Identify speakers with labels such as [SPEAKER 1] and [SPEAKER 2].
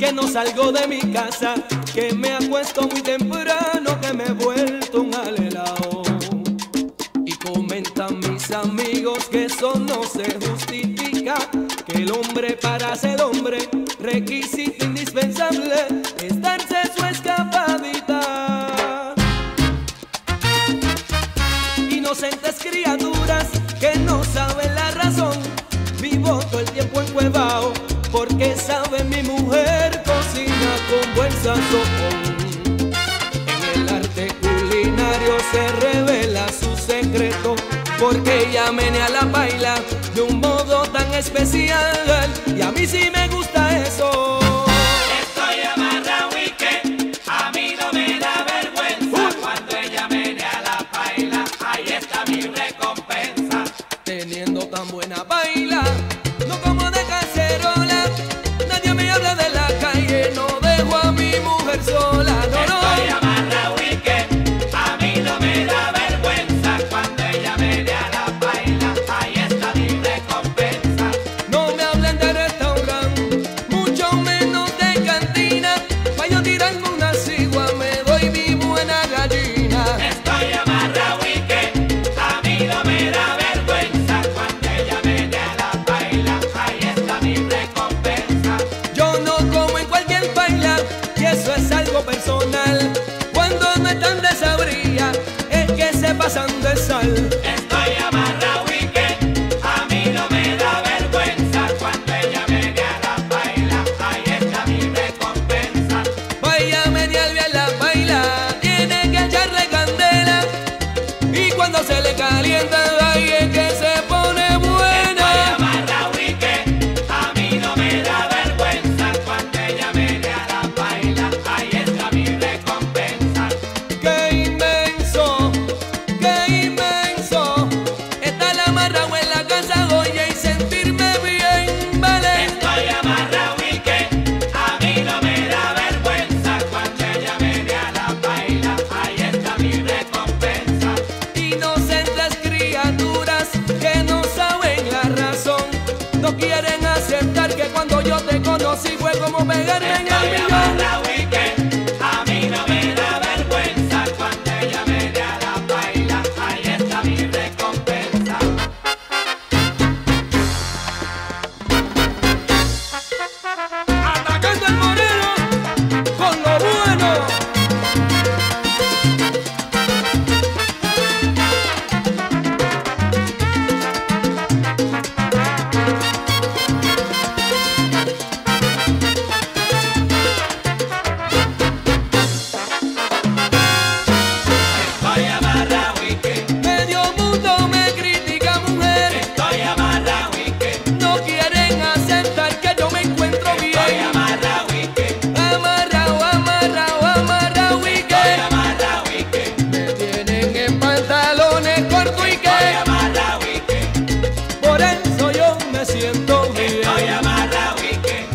[SPEAKER 1] que no salgo de mi casa, que me acuesto muy temprano, que me he vuelto un alelao. Y comentan mis amigos que eso no se justifica, que el hombre para ser hombre, requisito indispensable es darse su escapadita. Inocentes criaturas que no saben la razón, vivo todo el tiempo encuevao, porque sabe mi mujer cocina con buen sazón. En el arte culinario se revela su secreto, porque ella menea la paila de un modo tan especial, y a mí sí me gusta eso.
[SPEAKER 2] Estoy amarrado y que a mí no me da vergüenza. Cuando ella menea la paila, ahí está mi recompensa.
[SPEAKER 1] Teniendo tan buena paila, no como de cacerola, nadie me habla de la calle, no dejo a mi mujer sola. No,
[SPEAKER 2] Estoy amarrado y que a mí no me da vergüenza. Cuando ella menea la paila, ahí está mi recompensa.
[SPEAKER 1] no me hablen de restaurante, mucho menos de cantina, pa' yo tirarme una cigua, me doy mi buena gallina.
[SPEAKER 2] Estoy amarrado y que a mí no me da vergüenza. Cuando ella menea la paila, ahí está mi recompensa.
[SPEAKER 1] Yo no como en cualquier paila, y eso es algo personal. Cuando no están de sabría, es que se pasan de sal.
[SPEAKER 2] Estoy amarrado y que a mí no me da vergüenza. Cuando ella menea la paila, ahí está mi recompensa.
[SPEAKER 1] Vaya a mediar bien la paila, tiene que echarle candela, y cuando se le calienta, ahí es que se pone
[SPEAKER 2] Estoy
[SPEAKER 1] buena.
[SPEAKER 2] amarrado y que a mí no me da vergüenza. Cuando ella menea la paila, ahí está mi recompensa.
[SPEAKER 1] ¡Qué inmenso! ¡Qué inmenso! Está la amarrado en la casa, oye, y sentirme bien, ¿vale?
[SPEAKER 2] Estoy amarrado y que a mí no me da vergüenza. Cuando ella menea la paila, ahí está mi recompensa.
[SPEAKER 1] Inocentes criaturas que no saben la razón, no quieren aceptar que cuando yo te conocí fue como pegarme en el
[SPEAKER 2] Estoy
[SPEAKER 1] millón.
[SPEAKER 2] amarrado y que a mí no me da vergüenza. Cuando ella menea la paila, ahí está mi recompensa.
[SPEAKER 1] Atacando el moreno con lo bueno.
[SPEAKER 2] Estoy amarrado y que,
[SPEAKER 1] Medio mundo me critica, mujer,
[SPEAKER 2] estoy amarrado y que,
[SPEAKER 1] no quieren aceptar que yo me encuentro
[SPEAKER 2] estoy
[SPEAKER 1] bien.
[SPEAKER 2] amarrado y que,
[SPEAKER 1] Amarrado, amarrado, amarrado y
[SPEAKER 2] estoy
[SPEAKER 1] que
[SPEAKER 2] amarrado y que,
[SPEAKER 1] me tienen en pantalones cortos y
[SPEAKER 2] estoy
[SPEAKER 1] que
[SPEAKER 2] amarrado y que,
[SPEAKER 1] por eso yo me siento bien.
[SPEAKER 2] estoy amarrado y que.